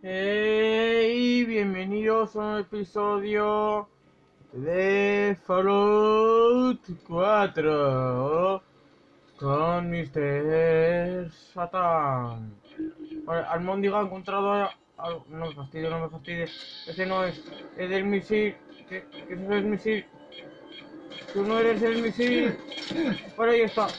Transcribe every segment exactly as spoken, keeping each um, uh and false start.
Hey, bienvenidos a un episodio de Fallout cuatro con mister Satan. Vale, Almóndiga ha encontrado a, a- no me fastidio, no me fastidio. Ese no es, es del misil. ¿Qué, qué es el misil? Tú no eres el misil. Vale, ahí está.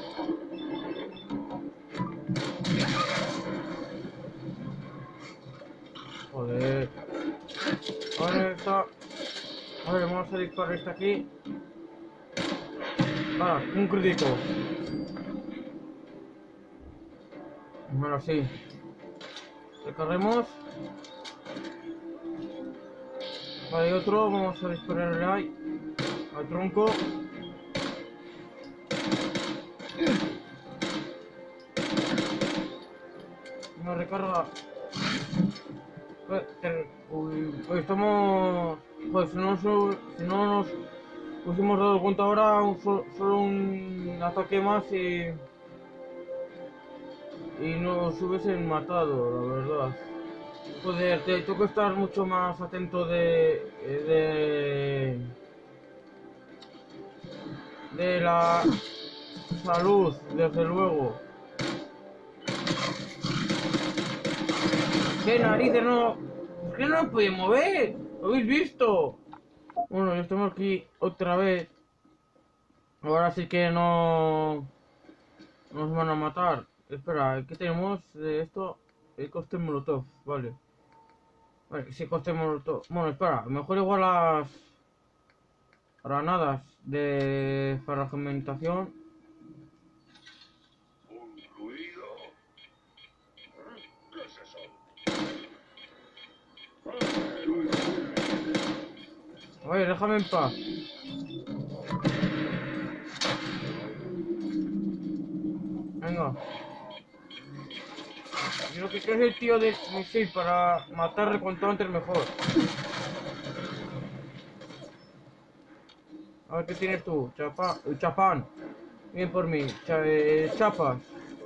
Joder. Vale, está. A ver, vamos a disparar este aquí. Ah, un crítico. Bueno, sí. Recarremos. Vale, otro. Vamos a dispararle ahí. Al tronco. Una recarga. Eh, Uy, pues estamos. Pues si no, nos, si no nos hubiésemos dado cuenta ahora, un sol- solo un ataque más y. Y nos hubiesen matado, la verdad. Joder, te, tengo que estar mucho más atento de. de. de la salud, desde luego. ¿Qué narices no? ¿Por qué no me puede mover? ¿Lo habéis visto? Bueno, ya estamos aquí otra vez. Ahora sí que no nos van a matar. Espera, ¿qué tenemos de esto? El coste molotov, vale. Vale, sí, coste molotov. Bueno, espera, mejor igual las granadas de fragmentación. ¿Un ruido? ¿Qué es eso? A ver, déjame en paz. Venga. Yo lo que quiero es el tío de misil para matarle cuanto antes mejor. A ver qué tienes tú, chapa, eh, chapán. Bien por mí, cha, eh, chapas.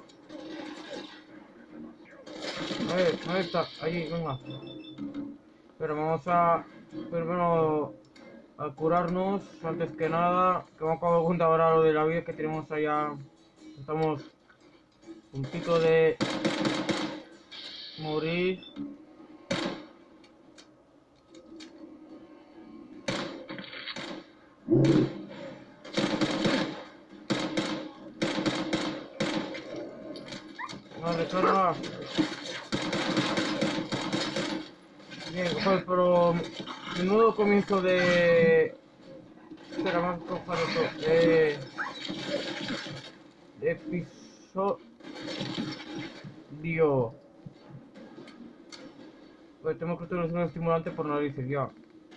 A ver, ahí está, allí, venga. Pero vamos a primero a curarnos antes que nada. Que me acabo de contar ahora lo de la vida que tenemos allá. Estamos un puntito de morir. Una recarga. Bien, joder, pero menudo comienzo de. Espera, vamos a coger esto. De. De episodio. Pues tengo que utilizar un estimulante por narices ya.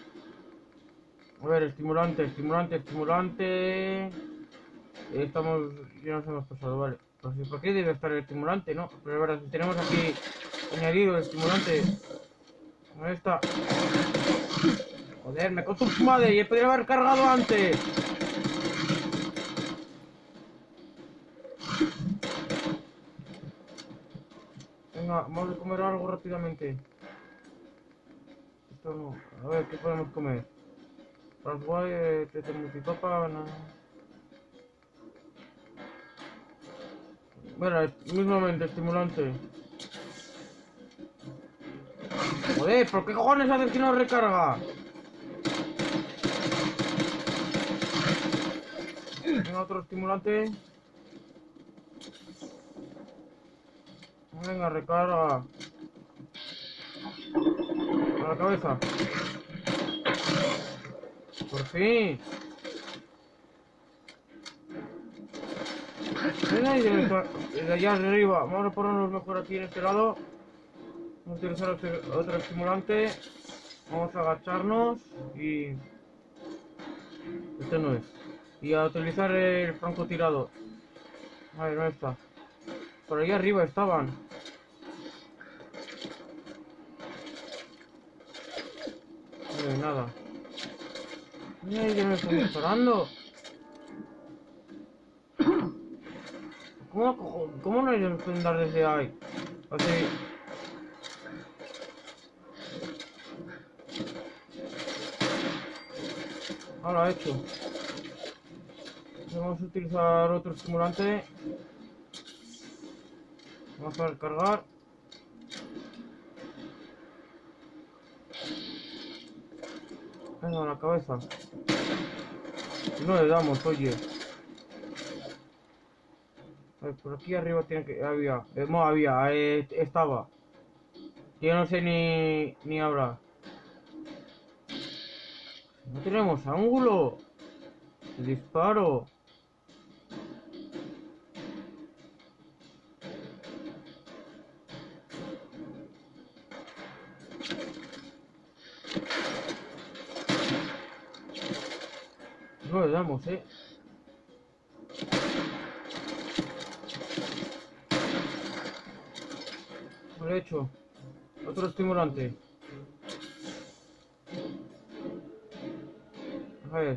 A ver, estimulante, estimulante, estimulante. Estamos. Ya nos hemos pasado, vale. Pues ¿por qué debe estar el estimulante, no? Pero es verdad, si tenemos aquí añadido el estimulante. ¿Dónde está? Joder, me contó tu madre y he podido haber cargado antes. Venga, vamos a comer algo rápidamente. Esto no. A ver, ¿qué podemos comer? Transguay, eh, multipapa, no. Bueno, mismamente, estimulante. Joder, ¿por qué cojones haces que no recarga? Venga, otro estimulante. Venga, recarga. A la cabeza. Por fin. Venga, y de allá arriba. Vamos a ponernos mejor aquí en este lado. Vamos a utilizar otro, otro estimulante. Vamos a agacharnos y... Este no es. Y a utilizar el francotirador. A ver, ¿dónde está? Por ahí arriba estaban. No hay nada. Mira, ya me están disparando. ¿Cómo, cojo- cómo no ellos pueden dar desde ahí? Así. Ahora hecho. Vamos a utilizar otro estimulante. Vamos a recargar. Venga, en la cabeza. No le damos, oye. A ver, por aquí arriba tiene que... Había. Eh, no había. Eh, estaba. Yo no sé ni... Ni hablar. No tenemos ángulo. El disparo. No le damos, eh. No lo he hecho. Otro estimulante. A ver.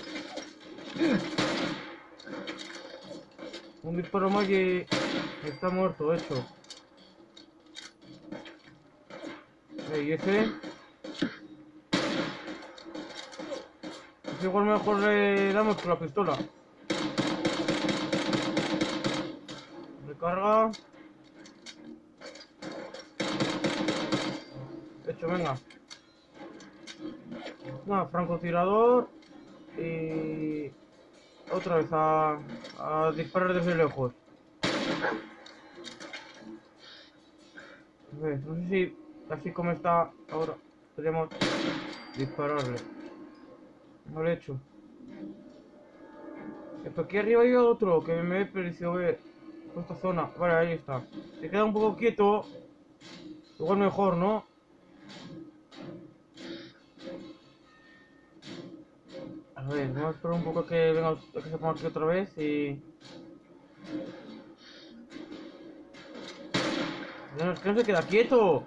Un disparo más y está muerto, hecho. ¿Y ese? Pues igual mejor le damos con la pistola. Recarga. Hecho, venga. Nada, francotirador. Y... Otra vez a, a disparar desde lejos. A ver, no sé si así como está ahora podemos dispararle. No lo he hecho. Esto aquí arriba hay otro que me he parecido ver por esta zona. Vale, ahí está. Se queda un poco quieto. Igual mejor, ¿no? A ver, vamos a esperar un poco a que venga, a que se ponga aquí otra vez y... No, es que no se queda quieto.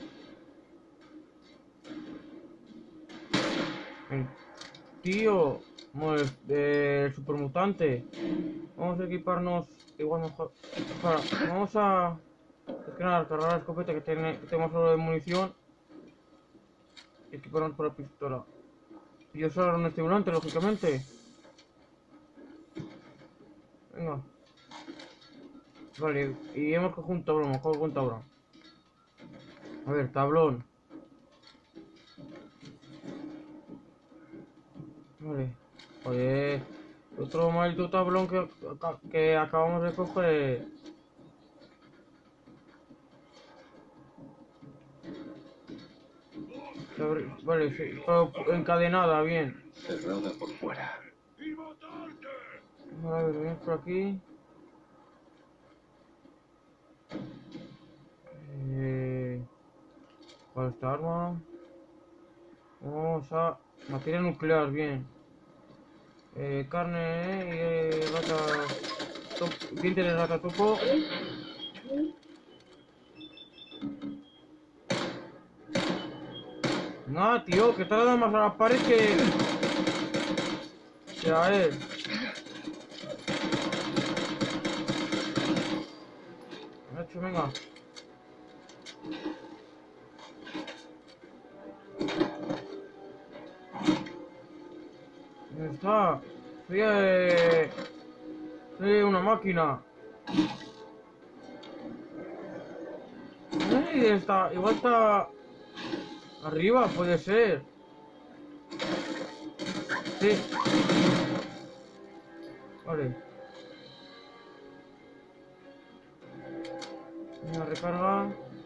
El tío, como el, el supermutante. Vamos a equiparnos igual mejor. Para, vamos a... Es que nada, cargar la escopeta que, tiene, que tenemos solo de munición. Y equiparnos por la pistola. Y usar un estimulante, lógicamente. Venga. Vale, y hemos cogido un tablón, mejor con un tablón. A ver, tablón. Vale. Oye, otro maldito tablón que, que acabamos de coger. Vale, sí, pero encadenada, bien. Cerrada por fuera. A ver, venimos por aquí. Eh, ¿Cuál es esta arma? Vamos a... Materia nuclear, bien. Eh, carne, eh, y eh, rata... Top, dientes de rata topo. No, tío, que te le da más a la pared que... que a él. Nacho, venga. ¿Dónde está? Soy, eh... Soy una máquina. No sé si está... Igual está... Arriba, puede ser. Sí. Vale. Una recarga.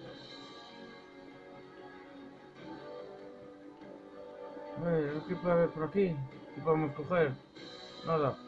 A ver, ¿qué puede haber por aquí? ¿Qué podemos coger? Nada.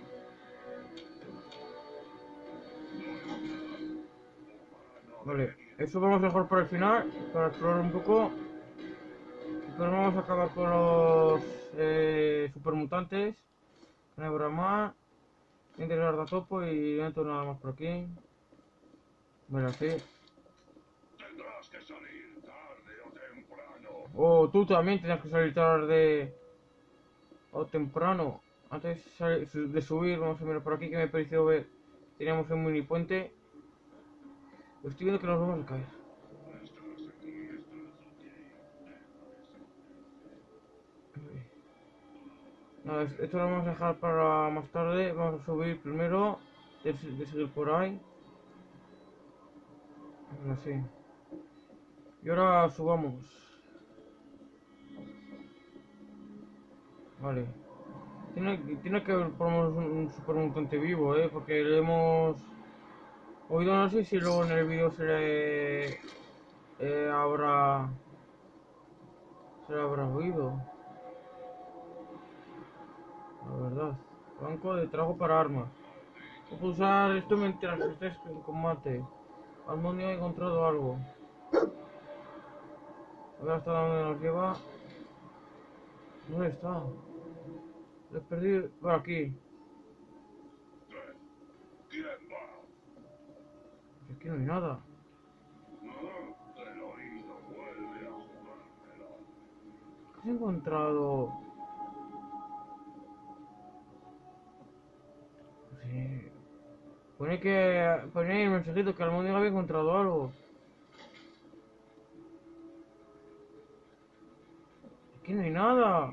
Vale, eso vamos mejor por el final, para explorar un poco. Pero vamos a acabar con los eh, supermutantes. Nebrama, integrar de topo y dentro nada más por aquí. Bueno, así. Tendrás que salir tarde o temprano. Oh, tú también tienes que salir tarde o temprano. Antes de subir, vamos a mirar por aquí que me pareció ver. Teníamos un mini puente. Estoy viendo que nos vamos a caer. Nada, es- esto lo vamos a dejar para más tarde. Vamos a subir primero. De, de seguir por ahí. Así. Y ahora subamos. Vale. Tiene, tiene que haber por lo menos un, un super mutante vivo, ¿eh? Porque le hemos oído, no sé si luego en el vídeo se le eh, habrá... se le habrá oído. La verdad. Banco de trabajo para armas. Puedo usar esto mientras estés en combate. Almonio ha encontrado algo. A ver hasta dónde nos lleva. ¿Dónde está? Lo he perdido. Por aquí. ¿Quién va? Aquí no hay nada. Ah, el oído vuelve a jugármela. ¿Qué has encontrado? Sí. Pone que. Pone ahí el mensajito que Almonio había encontrado algo. Aquí no hay nada.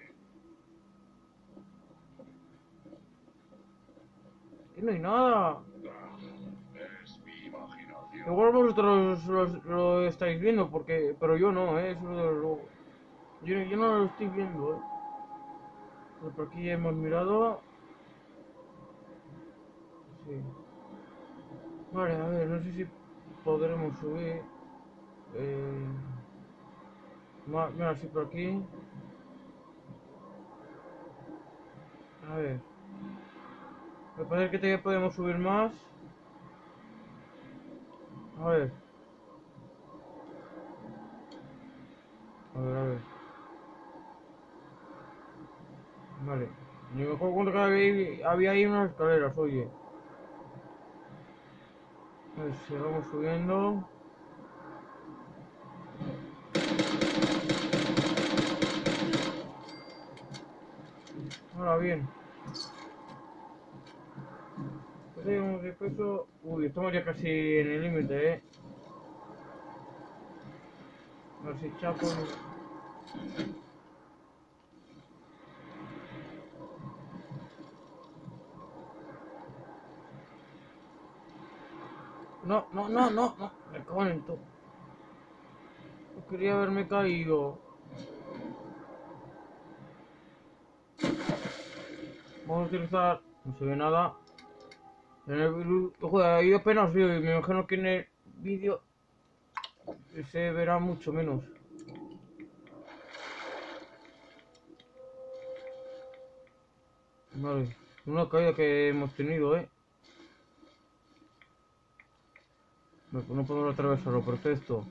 Aquí no hay nada. Ah, es mi imaginación. Igual vosotros lo, lo estáis viendo, porque. Pero yo no, eh. Eso desde luego. Yo, yo no lo estoy viendo, eh. Pero por aquí hemos mirado. Sí. Vale, a ver, no sé si podremos subir. Eh, ma- mira, sí, por aquí. A ver. Me parece que todavía podemos subir más. A ver. A ver, a ver. Vale. Yo me acuerdo cuando que había, había ahí unas escaleras, oye. A ver, sigamos subiendo. Ahora bien. Pues hay un repeso. Uy, estamos ya casi en el límite, eh. A ver si chapo. No, no, no, no, no. Me cago en todo. No quería haberme caído. Vamos a utilizar. No se ve nada. En el vídeo. Joder, ahí apenas veo. Y me imagino que en el vídeo se verá mucho menos. Vale. Una caída que hemos tenido, eh. No, no podemos atravesarlo, perfecto.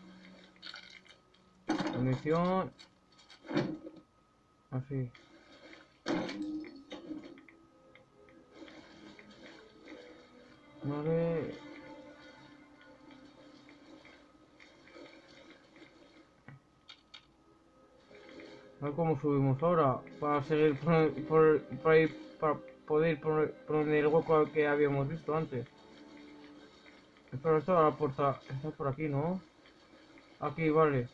Munición. Así. Vale. A ver cómo subimos ahora. Para seguir por, por, para, ir, para poder ir por, por el hueco que habíamos visto antes. Espera, está la puerta. Está por aquí, ¿no? Aquí, vale.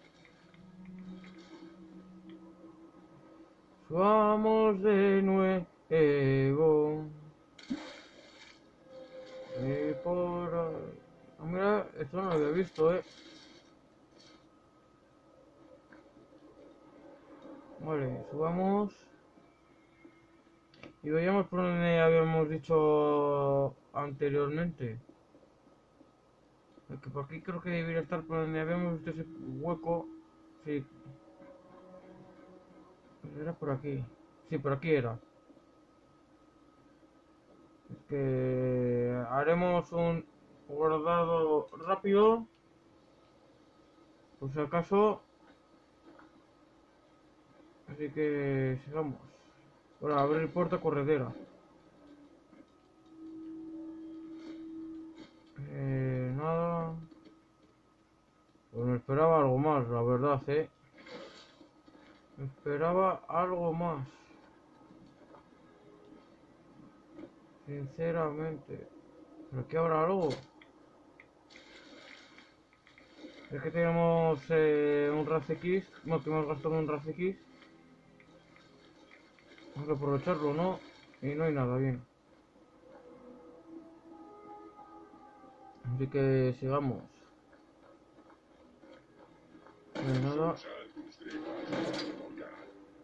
Subamos de nuevo. Y por ahí. Ah, mira, esto no lo había visto, eh. Vale, subamos. Y vayamos por donde habíamos dicho anteriormente. Que por aquí creo que debería estar por donde habíamos visto ese hueco. Sí. Era por aquí. Sí, por aquí era. Es que haremos un guardado rápido. Por si acaso. Así que sigamos. Ahora abrir puerta corredera. Eh, nada. Pues me esperaba algo más, la verdad, eh. Me esperaba algo más. Sinceramente. Pero aquí habrá algo. Es que tenemos eh, un R A C X. Bueno, que hemos gastado un R A C X. Hay que aprovecharlo, ¿no? Y no hay nada bien. Así que sigamos. No hay nada. Usa tus tripas en tu boca.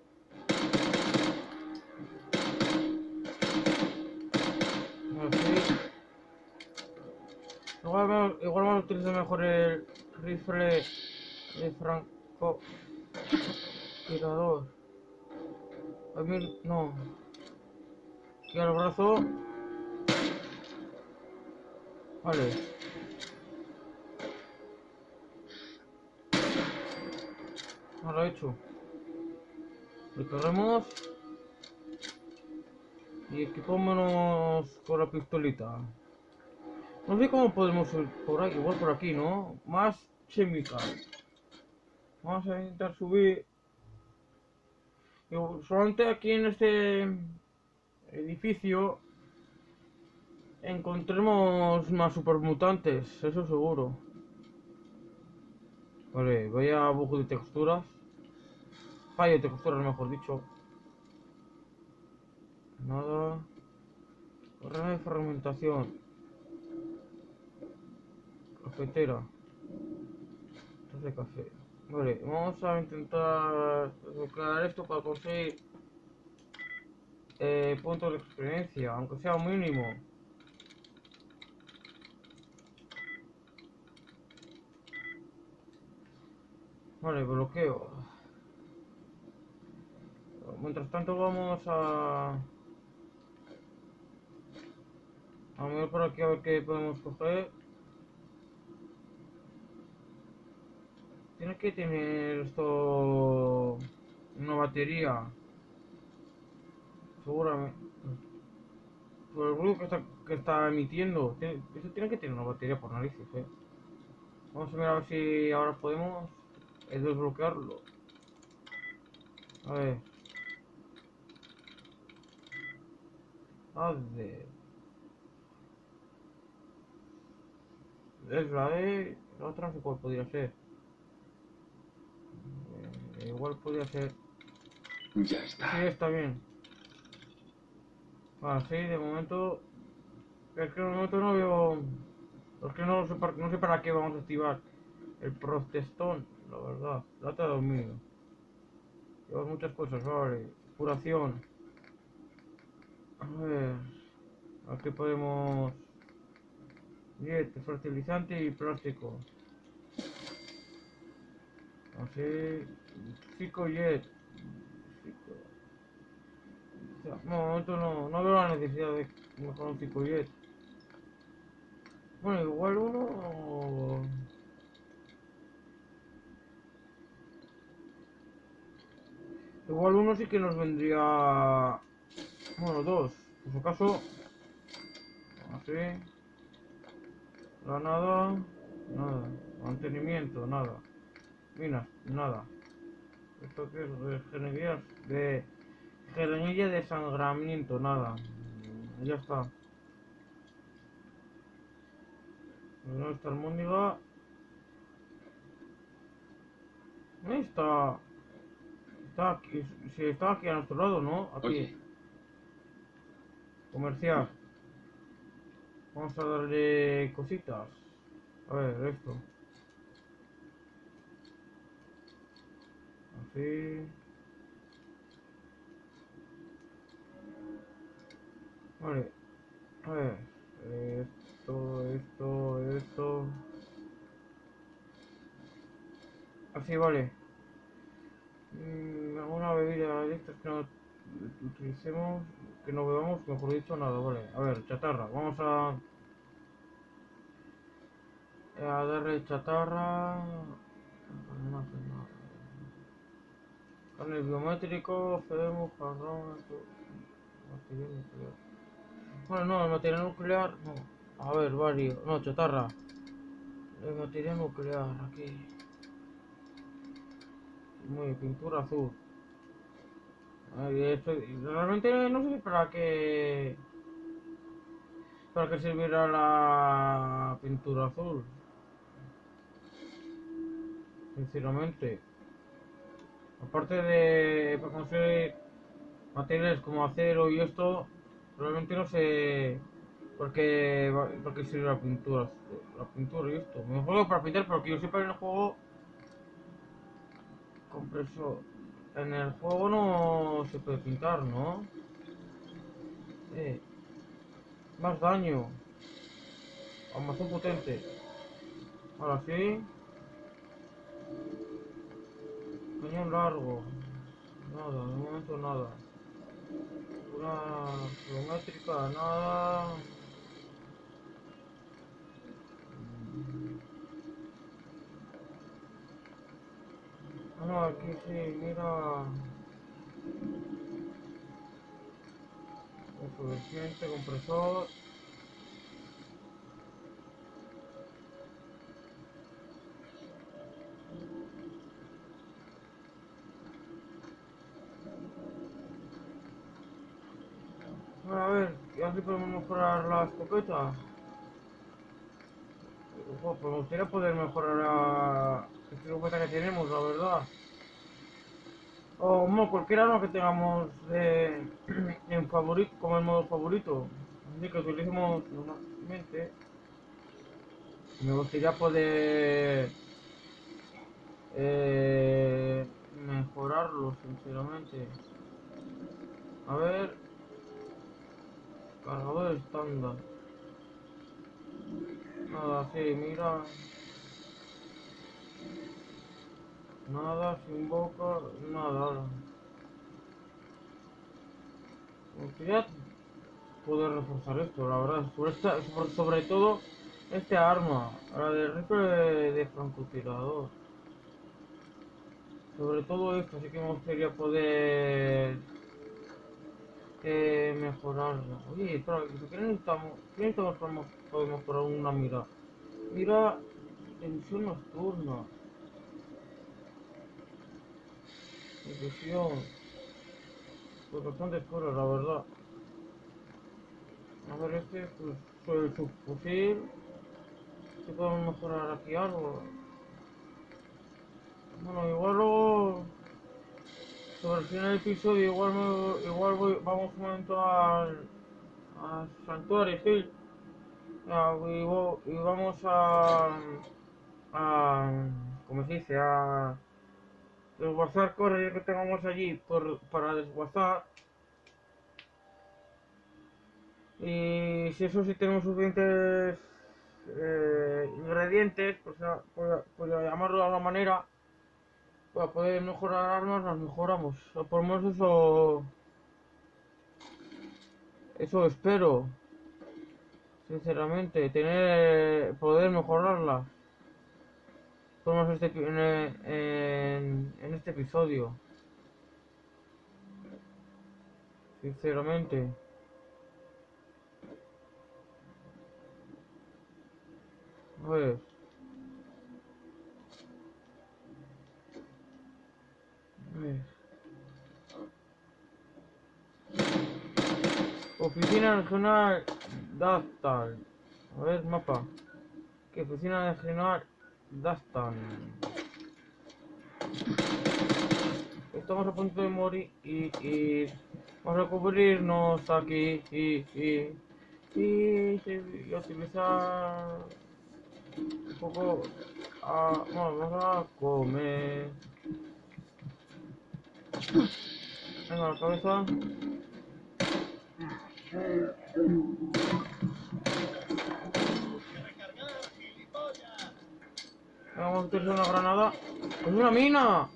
Así. Igual, va- igual vamos a utilizar mejor el rifle de franco tirador. A mí no. Aquí al brazo. Vale. Ahora hecho. Recorremos. Y equipémonos con la pistolita. No sé cómo podemos subir por aquí. Igual por aquí, ¿no? Más química. Vamos a intentar subir. Y solamente aquí en este edificio encontremos más supermutantes, eso seguro. Vale, voy a bug de texturas. Fallo de texturas, mejor dicho. Nada. Correa de fermentación. Cafetera. Tazas de café. Vale, vamos a intentar desbloquear esto para conseguir eh, puntos de experiencia, aunque sea un mínimo. Vale, bloqueo. Mientras tanto vamos a... A ver por aquí a ver qué podemos coger. Tiene que tener esto... Una batería. Seguramente. Por el ruido que está, que está emitiendo. Tiene, eso tiene que tener una batería por narices, eh. Vamos a ver a ver si ahora podemos eh, desbloquearlo. A ver. A ver. Es la E. La otra no sé cuál podría ser. Eh, igual podría ser. Ya Sí, está. está bien. Ah, sí, de momento. Es que de momento no veo. Es que no sé, para, no sé para qué vamos a activar el protestón, la verdad. Trata de dominio. Llevas muchas cosas, vale. Curación. A ver. Aquí podemos. Jet, fertilizante y plástico. Así. Chico jet. Chico. O sea, no, de momento no, no veo la necesidad de mejorar un chico jet. Bueno, igual uno. Igual uno sí que nos vendría. Bueno, dos. Por si acaso. Así. La nada. Nada. Mantenimiento, nada. Minas, nada. Esto que es de ingeniería de. Jeringuilla de sangramiento, nada. Ya está. No está almóndiga. Ahí está. Está aquí. Sí, está aquí a nuestro lado, ¿no? Aquí. Oye, Comercial. Vamos a darle cositas. A ver, esto. Así. Vale. A ver. Esto, esto, esto. Así, vale. Mm, alguna bebida de estas que no utilicemos, que no bebamos, mejor dicho, nada, vale. A ver, chatarra. Vamos a, a darle chatarra. No hace nada. Carne biométrico, fedemos, jarrón, material nuclear. Bueno, no, el material nuclear, no. A ver, varios. No, chatarra. El material nuclear, aquí. Muy, pintura azul. Ay, esto, realmente no sé para qué. Para qué servirá la pintura azul. Sinceramente. Aparte de. Para conseguir. materiales como acero y esto, realmente no sé por qué, va- por qué sirve la pintura, la pintura y esto. Me juego para pintar porque yo siempre en el juego compresor. En el juego no se puede pintar, ¿no? Eh, más daño. Armazón potente. Ahora sí. Cañón largo. Nada, de momento nada. Una geométrica, nada. Ah, no, aquí sí, mira. Enfurecimiento, compresor. Bueno, a ver, ya si podemos mejorar la escopeta. Ojo, pues me gustaría poder mejorar la escopeta que tenemos, la verdad. O bueno, cualquier arma que tengamos de, en favorito, como en modo favorito. Así que utilicemos normalmente. Me gustaría poder eh, mejorarlo, sinceramente. A ver, cargador estándar. Nada, sí, mira. Nada, sin boca, nada. Me gustaría poder reforzar esto, la verdad. Sobre, esta, sobre, sobre todo este arma, la del rifle de, de francotirador. Sobre todo esto, así que me gustaría poder eh, mejorarla. Oye, espera, ¿qué necesitamos? ¿Qué necesitamos para mo- poder mejorar una mira? Mira, tensión nocturna, precisión, pues bastante oscura, la verdad. A ver, este, pues, sobre el subfusil, si podemos mejorar aquí algo. Bueno, igual luego, sobre el final del episodio, igual, me- igual voy- vamos un momento al, al santuario, sí. Ah, y, vo- y vamos a, a, ¿cómo se dice? A desguazar cosas que tengamos allí por, para desguazar. Y si eso sí tenemos suficientes eh, ingredientes, pues, a- por, por llamarlo de alguna manera, para poder mejorar armas, las mejoramos. O por lo menos eso, eso espero, sinceramente, tener, poder mejorarlas. Por lo menos este, en, en, en este episodio, sinceramente. A ver, a ver. Oficina regional Dastan. A ver, mapa. ¿Qué oficina regional Dastan? Estamos a punto de morir y, y vamos a cubrirnos aquí y, y, y, y utilizar un poco. A, bueno, vamos a comer. Venga, la cabeza. Vamos a utilizar una granada. ¡Es una mina!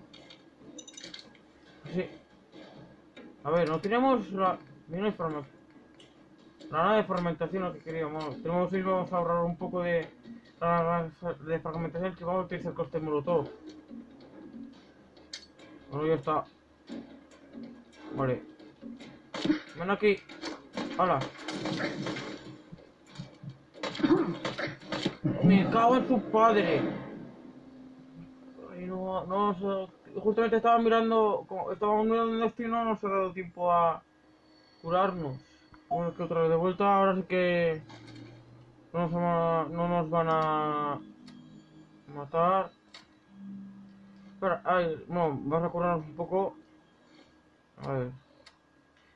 Sí. A ver, no tenemos la mina de farmacia. Nada de fragmentación lo que queríamos. Tenemos que ir, vamos a ahorrar un poco de, de fragmentación que vamos a utilizar coste molotov. Bueno, ya está. Vale. Ven aquí. ¡Hala! Me cago en su padre. Ay, no, no, no, justamente estaba mirando, como estábamos mirando esto y no nos ha dado tiempo a curarnos. Bueno, que otra vez de vuelta, ahora sí que no nos, va- no nos van a matar. Espera, ay, no, vamos a curarnos un poco. A ver.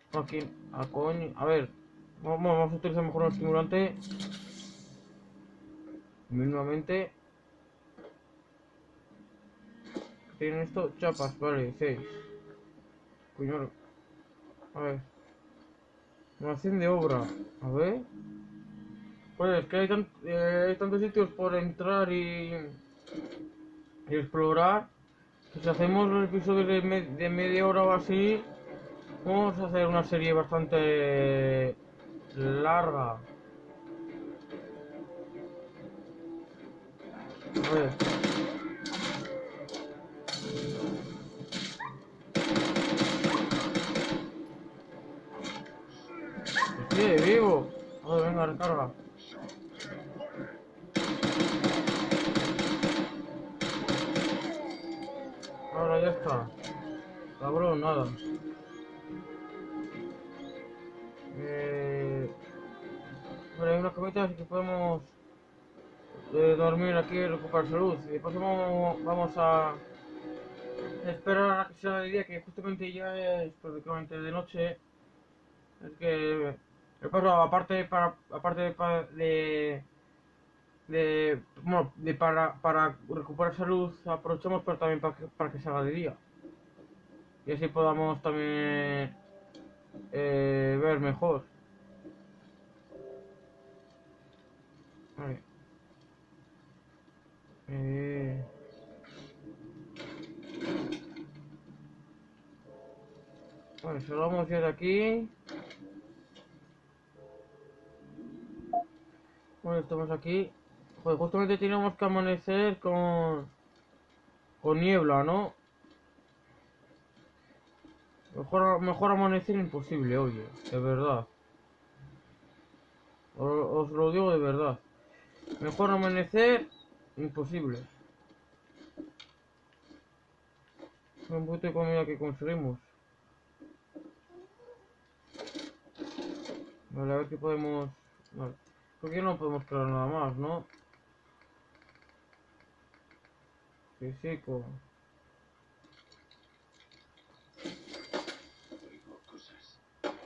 Aquí, a coño. A ver. Vamos, vamos a utilizar mejor un estimulante. Mínimamente. Tienen esto, chapas, vale, seis. Coño. A ver. Almacén de obra. A ver. Pues es que hay, tan- eh, hay tantos sitios por entrar y, y explorar. Que si hacemos los episodios de, me- de media hora o así, vamos a hacer una serie bastante larga. A ver. Sí, vivo. A ver, venga, recarga. Ahora ya está. Cabrón, nada. Eh... Vale, hay unas camitas así que podemos eh, dormir aquí y recuperar salud. Y después vamos, vamos a esperar a que sea de día, que justamente ya es prácticamente de noche. Es que el paso, aparte para aparte de, pa- de, de bueno, de para, para recuperar salud, aprovechamos pero también para que, para que se haga de día. Y así podamos también eh, ver mejor. Vale. Eh, bueno, salgamos ya de aquí. Bueno, estamos aquí. Joder, justamente teníamos que amanecer con, con niebla, ¿no? Mejor, mejor amanecer imposible, oye, de verdad. O- os lo digo de verdad. Mejor amanecer imposible. Un poquito de comida que conseguimos. Vale, a ver qué podemos... Vale. Creo que no podemos crear nada más, ¿no? Físico. Oigo cosas.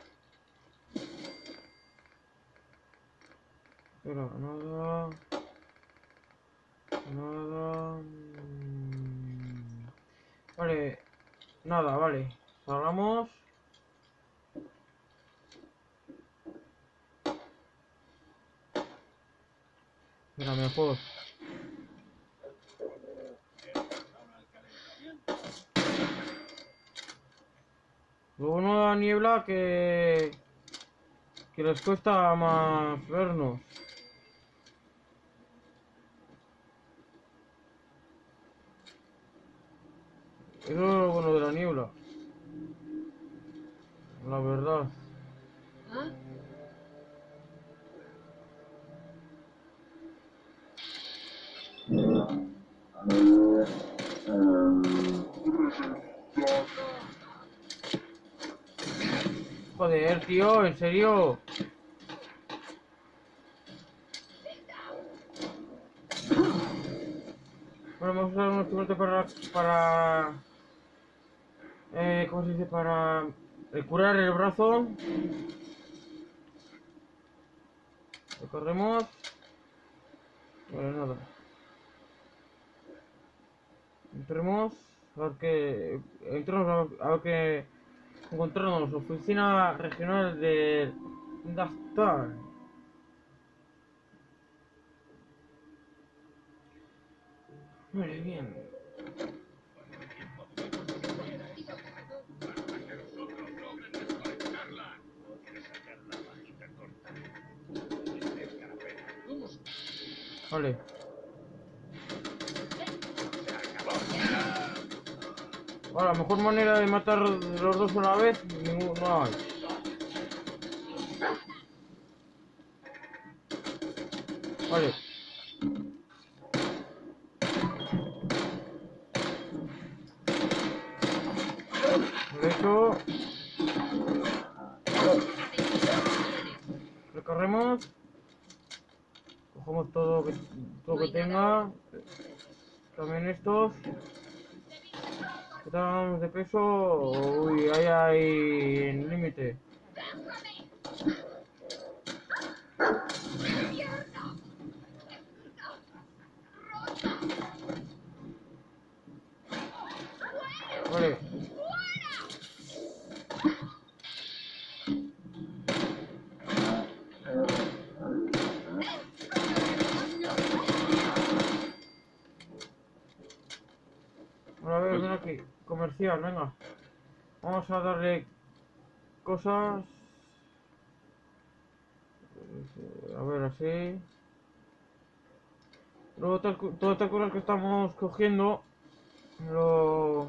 Espera, nada... Nada... mm, Vale. Nada, vale. Salgamos. Mira, mejor. Luego una niebla que... Que les cuesta más vernos. Eso es lo bueno de la niebla. La verdad. Joder, tío, en serio. Bueno, vamos a usar unos pilotos para... Para... Eh, ¿cómo se dice? Para... eh, curar el brazo. Recorremos. Vale, nada. Entremos. A ver qué... Entremos a ver, a ver qué... Encontramos oficina regional de... Dastar. Vale, bien. Vale. Ahora, la mejor manera de matar los dos a la vez, ningún- no hay. Vale. De hecho, recorremos. Cogemos todo que, todo que tenga. También estos. ¿Qué tal vamos de peso? Uy, ahí hay límite. Vale. A ver, ven aquí. Comercial, venga. Vamos a darle cosas. A ver, así. Luego tal- todas estas cosas que estamos cogiendo. Lo...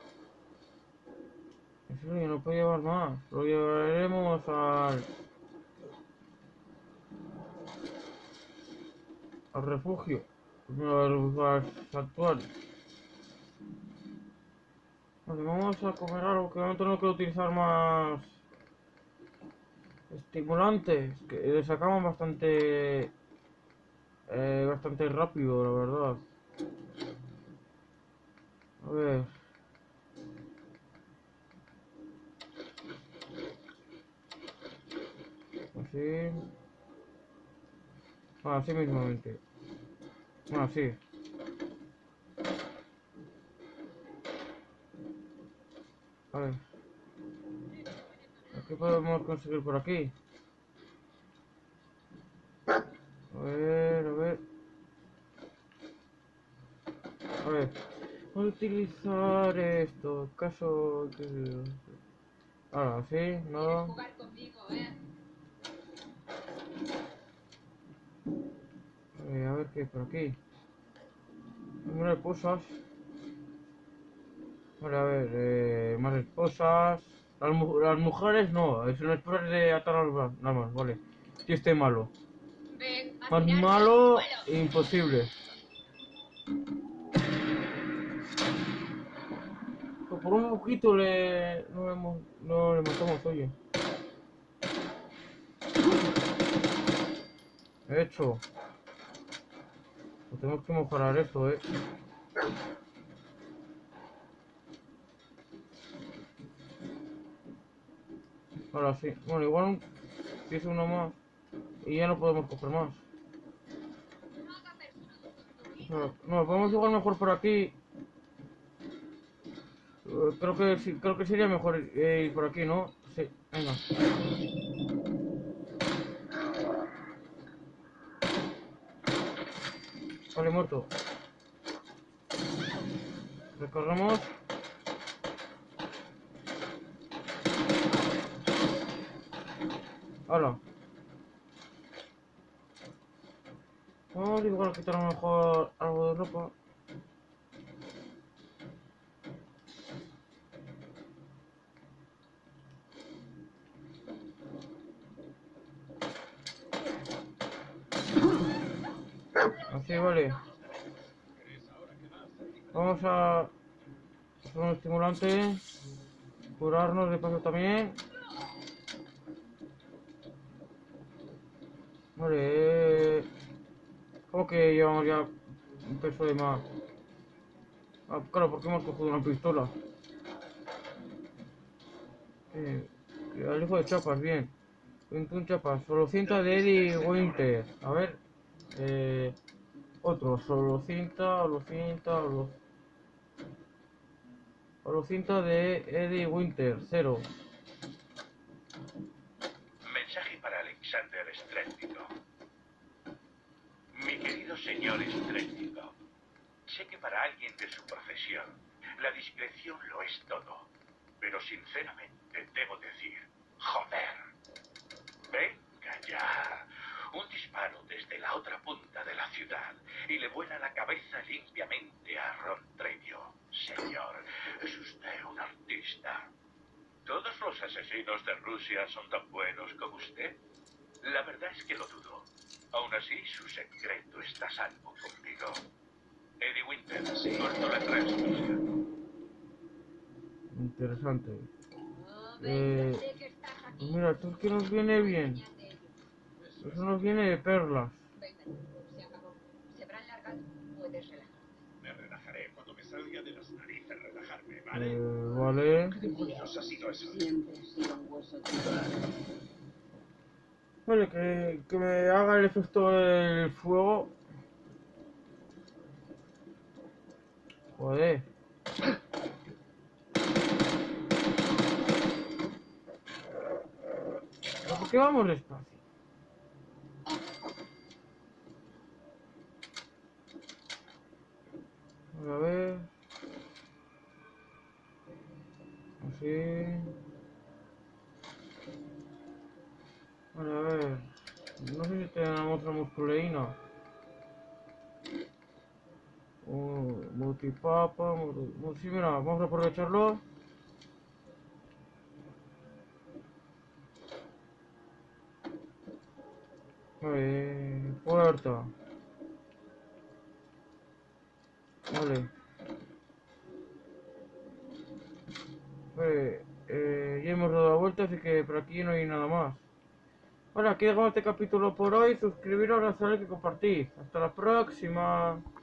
En serio, no puedo llevar más. Lo llevaremos al... al refugio. Al, al santuario. Vale, vamos a comer algo que no tengo que utilizar más estimulantes. Que le sacamos bastante... Eh, bastante rápido, la verdad. A ver. Así. Ah, así mismamente. Ah, sí. A ver. ¿Qué podemos conseguir por aquí? A ver, a ver. A ver. Voy a utilizar esto. Caso que... Ahora, sí, no. Jugar conmigo, ¿eh? Eh, a ver qué hay por aquí. Más esposas. Vale, a ver, eh, más esposas. Las, mu- las mujeres no, es una esposa de atar a los brazos, nada más, vale. Si este malo. Ven, a Más tirarte malo, al suelo. imposible. Pues por un poquito le... no le, mo- no le matamos, oye. Hecho. Pues tenemos que mejorar esto, eh. Ahora sí. Bueno, igual un... si es uno más. Y ya no podemos coger más. No, no, podemos jugar mejor por aquí. Eh, Creo que sí, creo que sería mejor eh, ir por aquí, ¿no? Sí, venga. Vale, muerto. Recorremos. Hala. Vamos igual a quitar a lo mejor algo de ropa. Así, vale. Vamos a hacer un estimulante. Curarnos de paso también. Vale. eh, ¿Cómo que llevamos ya un peso de más? Ah, claro, porque hemos cogido una pistola. Eh, el hijo de chapas, bien. veintiuna chapas. Solo cinta de Eddie Winter. A ver. Eh, otro. Solo cinta, solo cinta, solo... solo cinta de Eddie Winter. Cero. Mensaje para Alexander Stréndigo. Mi querido señor Stréndigo, sé que para alguien de su profesión la discreción lo es todo, pero sinceramente debo decir, joder. Venga ya. Un disparo desde la otra punta de la ciudad y le vuela la cabeza limpiamente a Ron Tredio. Señor, es usted un artista. ¿Todos los asesinos de Rusia son tan buenos como usted? La verdad es que lo dudo. Aún así, su secreto está a salvo conmigo. Eddie Winter, corto la transmisión. Interesante. No, Eh, ven, sé que estás aquí. Pues mira, esto es que nos viene bien. Eso nos viene de perlas. Venga, se acabó. Se habrán largado. Puedes relajarte. Me relajaré cuando me salga de las narices relajarme, ¿vale? Eh, Vale. ¿Qué demonios ha sido eso? Siempre he sido un hueso duro. Vale, que, que me haga el efecto del fuego. Joder. ¿Pero por qué vamos despacio? A ver. Así. Vale, a ver. No sé si tenemos otra musculeína. Oh, multipapa. Multi... Sí, mira, vamos a aprovecharlo. Vale, puerta. Vale. Vale, eh, ya hemos dado la vuelta, así que por aquí no hay nada más. Bueno, aquí dejamos este capítulo por hoy. Suscribiros, darle like y compartir. Hasta la próxima.